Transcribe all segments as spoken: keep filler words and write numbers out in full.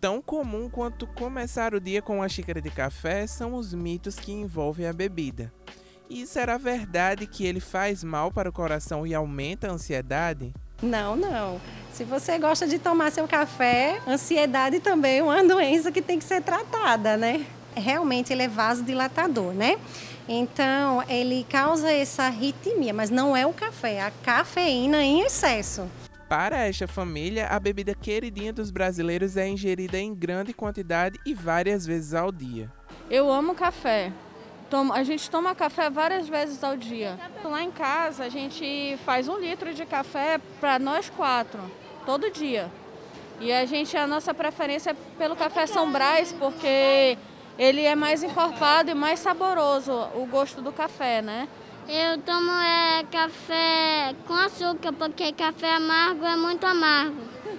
Tão comum quanto começar o dia com uma xícara de café são os mitos que envolvem a bebida. E será verdade que ele faz mal para o coração e aumenta a ansiedade? Não, não. Se você gosta de tomar seu café, ansiedade também é uma doença que tem que ser tratada, né? Realmente ele é vasodilatador, né? Então, ele causa essa arritmia, mas não é o café, é a cafeína em excesso. Para esta família, a bebida queridinha dos brasileiros é ingerida em grande quantidade e várias vezes ao dia. Eu amo café. A gente toma café várias vezes ao dia. Lá em casa, a gente faz um litro de café para nós quatro, todo dia. E a gente, a nossa preferência é pelo café São Brás, porque ele é mais encorpado e mais saboroso, o gosto do café, né? Eu tomo é, café com açúcar, porque café amargo é muito amargo.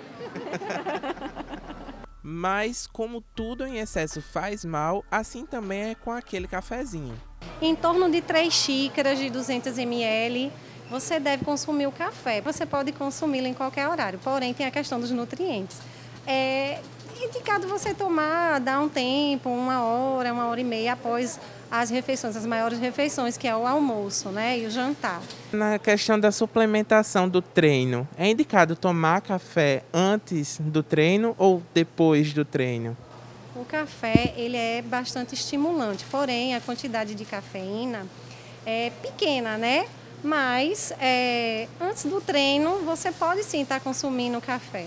Mas, como tudo em excesso faz mal, assim também é com aquele cafezinho. Em torno de três xícaras de duzentos mililitros, você deve consumir o café. Você pode consumi-lo em qualquer horário, porém tem a questão dos nutrientes. É indicado você tomar, dar um tempo, uma hora, uma hora e meia após as refeições, as maiores refeições, que é o almoço, né, e o jantar. Na questão da suplementação do treino, é indicado tomar café antes do treino ou depois do treino? O café, ele é bastante estimulante, porém a quantidade de cafeína é pequena, né? Mas é, antes do treino, você pode sim estar consumindo café.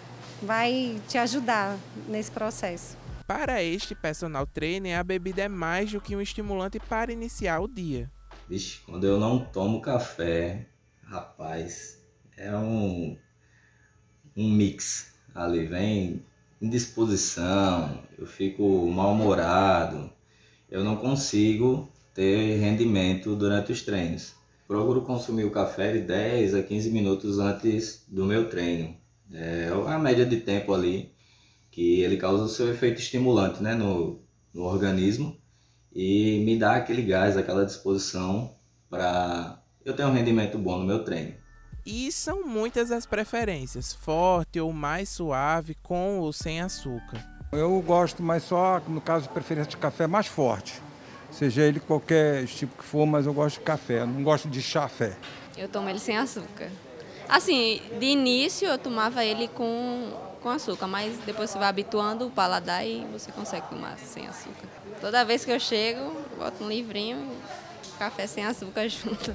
Vai te ajudar nesse processo. Para este personal trainer, a bebida é mais do que um estimulante para iniciar o dia. Vixe, quando eu não tomo café, rapaz, é um, um mix ali, vem indisposição, eu fico mal-humorado, eu não consigo ter rendimento durante os treinos. Procuro consumir o café de dez a quinze minutos antes do meu treino. É a média de tempo ali que ele causa o seu efeito estimulante, né, no, no organismo e me dá aquele gás, aquela disposição para eu ter um rendimento bom no meu treino. E são muitas as preferências, forte ou mais suave, com ou sem açúcar. Eu gosto mais só, no caso de preferência de café, mais forte. Seja ele qualquer tipo que for, mas eu gosto de café, não gosto de chafé. Eu tomo ele sem açúcar. Assim, de início eu tomava ele com, com açúcar, mas depois você vai habituando o paladar e você consegue tomar sem açúcar. Toda vez que eu chego, boto um livrinho, café sem açúcar junto.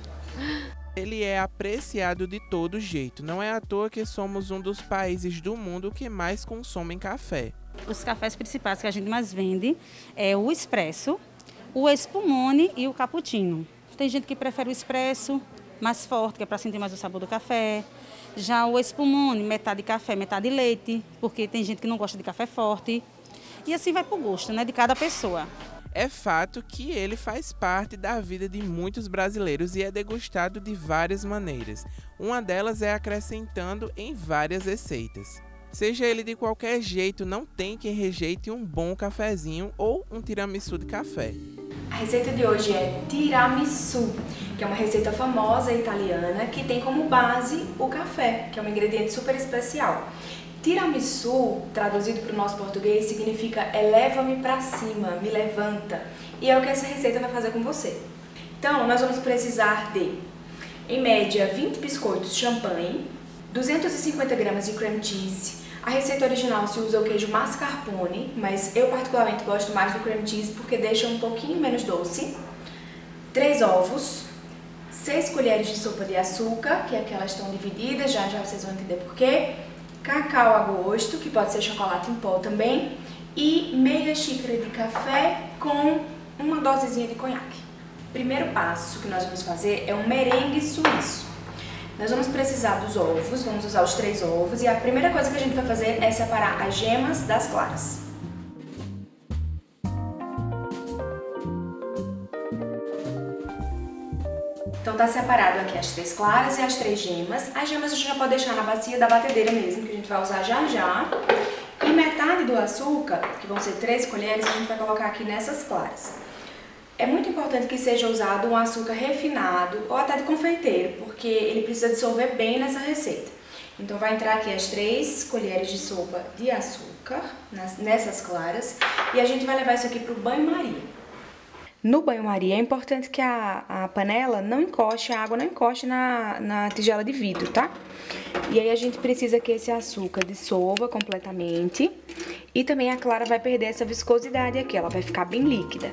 Ele é apreciado de todo jeito, não é à toa que somos um dos países do mundo que mais consomem café. Os cafés principais que a gente mais vende é o expresso, o espumone e o cappuccino. Tem gente que prefere o expresso mais forte, que é para sentir mais o sabor do café. Já o espumone, metade café, metade leite, porque tem gente que não gosta de café forte. E assim vai pro gosto, né, de cada pessoa. É fato que ele faz parte da vida de muitos brasileiros e é degustado de várias maneiras. Uma delas é acrescentando em várias receitas. Seja ele de qualquer jeito, não tem quem rejeite um bom cafezinho ou um tiramisu de café. A receita de hoje é tiramisu, que é uma receita famosa italiana que tem como base o café, que é um ingrediente super especial. Tiramisu, traduzido para o nosso português, significa eleva-me para cima, me levanta. E é o que essa receita vai fazer com você. Então, nós vamos precisar de, em média, vinte biscoitos champanhe, duzentos e cinquenta gramas de cream cheese. A receita original se usa o queijo mascarpone, mas eu particularmente gosto mais do cream cheese porque deixa um pouquinho menos doce. três ovos, seis colheres de sopa de açúcar, que aqui elas estão divididas, já já vocês vão entender por quê. Cacau a gosto, que pode ser chocolate em pó também, e meia xícara de café com uma dosezinha de conhaque. Primeiro passo que nós vamos fazer é um merengue suíço. Nós vamos precisar dos ovos, vamos usar os três ovos, e a primeira coisa que a gente vai fazer é separar as gemas das claras. Então tá separado aqui as três claras e as três gemas. As gemas a gente já pode deixar na bacia da batedeira mesmo, que a gente vai usar já já. E metade do açúcar, que vão ser três colheres, a gente vai colocar aqui nessas claras. É muito importante que seja usado um açúcar refinado ou até de confeiteiro, porque ele precisa dissolver bem nessa receita. Então vai entrar aqui as três colheres de sopa de açúcar nessas claras e a gente vai levar isso aqui para o banho-maria. No banho-maria é importante que a, a panela não encoste, a água não encoste na, na tigela de vidro, tá? E aí a gente precisa que esse açúcar dissolva completamente e também a clara vai perder essa viscosidade aqui, ela vai ficar bem líquida.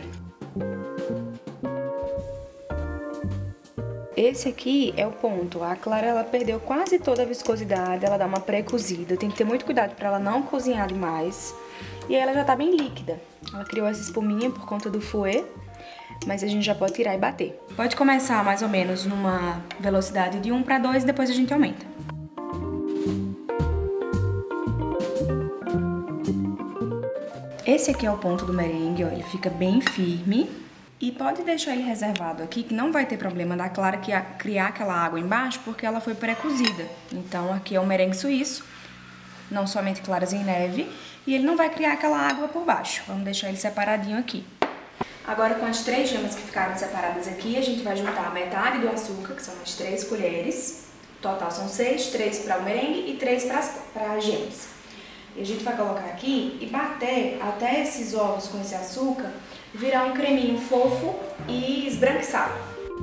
Esse aqui é o ponto, a clara ela perdeu quase toda a viscosidade, ela dá uma pré-cozida, tem que ter muito cuidado para ela não cozinhar demais. E aí ela já tá bem líquida, ela criou essa espuminha por conta do fouet, mas a gente já pode tirar e bater. Pode começar mais ou menos numa velocidade de um para dois, depois a gente aumenta. Esse aqui é o ponto do merengue, ó, ele fica bem firme. E pode deixar ele reservado aqui, que não vai ter problema da clara criar aquela água embaixo, porque ela foi pré-cozida. Então aqui é o merengue suíço, não somente claras em neve, e ele não vai criar aquela água por baixo. Vamos deixar ele separadinho aqui. Agora com as três gemas que ficaram separadas aqui, a gente vai juntar a metade do açúcar, que são as três colheres. Total são seis, três para o merengue e três para as gemas. E a gente vai colocar aqui e bater até esses ovos com esse açúcar virar um creminho fofo e esbranquiçado.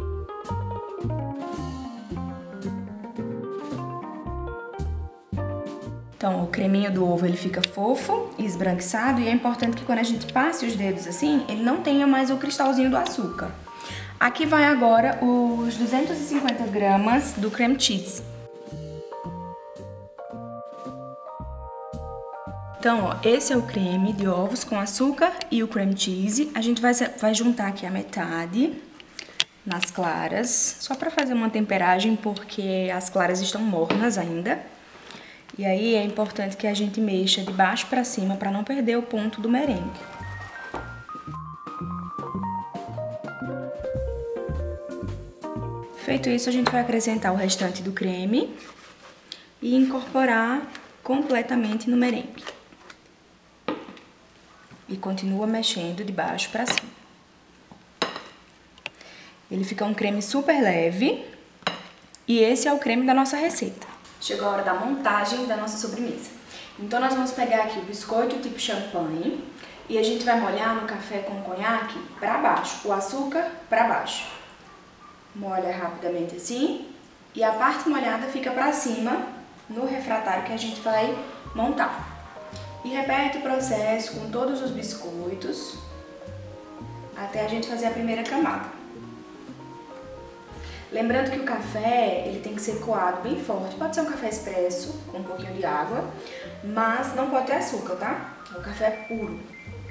Então, o creminho do ovo ele fica fofo e esbranquiçado e é importante que quando a gente passe os dedos assim, ele não tenha mais o cristalzinho do açúcar. Aqui vai agora os duzentos e cinquenta gramas do cream cheese. Então, ó, esse é o creme de ovos com açúcar e o cream cheese. A gente vai, vai juntar aqui a metade nas claras, só para fazer uma temperagem, porque as claras estão mornas ainda. E aí é importante que a gente mexa de baixo para cima para não perder o ponto do merengue. Feito isso, a gente vai acrescentar o restante do creme e incorporar completamente no merengue. E continua mexendo de baixo para cima. Ele fica um creme super leve e esse é o creme da nossa receita. Chegou a hora da montagem da nossa sobremesa. Então nós vamos pegar aqui o biscoito tipo champanhe e a gente vai molhar no café com conhaque para baixo, o açúcar para baixo. Molha rapidamente assim e a parte molhada fica para cima no refratário que a gente vai montar. E repete o processo com todos os biscoitos até a gente fazer a primeira camada. Lembrando que o café ele tem que ser coado bem forte. Pode ser um café expresso com um pouquinho de água, mas não pode ter açúcar, tá? É o café puro.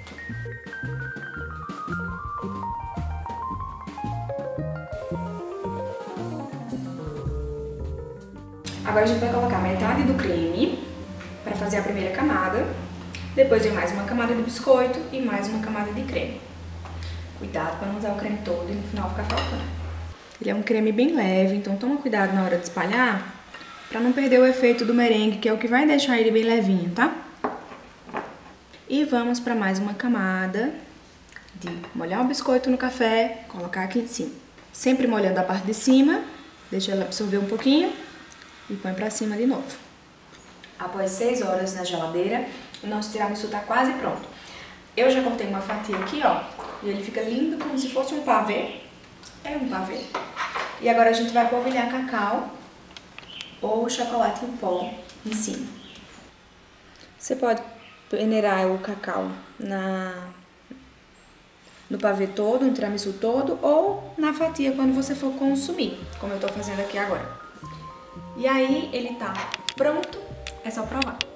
Agora a gente vai colocar metade do creme para fazer a primeira camada, depois vem mais uma camada de biscoito e mais uma camada de creme. Cuidado para não usar o creme todo e no final ficar faltando. Ele é um creme bem leve, então toma cuidado na hora de espalhar para não perder o efeito do merengue, que é o que vai deixar ele bem levinho, tá? E vamos para mais uma camada de molhar o biscoito no café, colocar aqui em cima. Sempre molhando a parte de cima, deixa ela absorver um pouquinho e põe para cima de novo. Após seis horas na geladeira, o nosso tiramisu tá quase pronto. Eu já cortei uma fatia aqui, ó, e ele fica lindo como se fosse um pavê. É um pavê. E agora a gente vai polvilhar cacau ou chocolate em pó em cima. Você pode peneirar o cacau na, no pavê todo, no tiramisu todo, ou na fatia quando você for consumir, como eu tô fazendo aqui agora. E aí ele tá pronto. É só provar.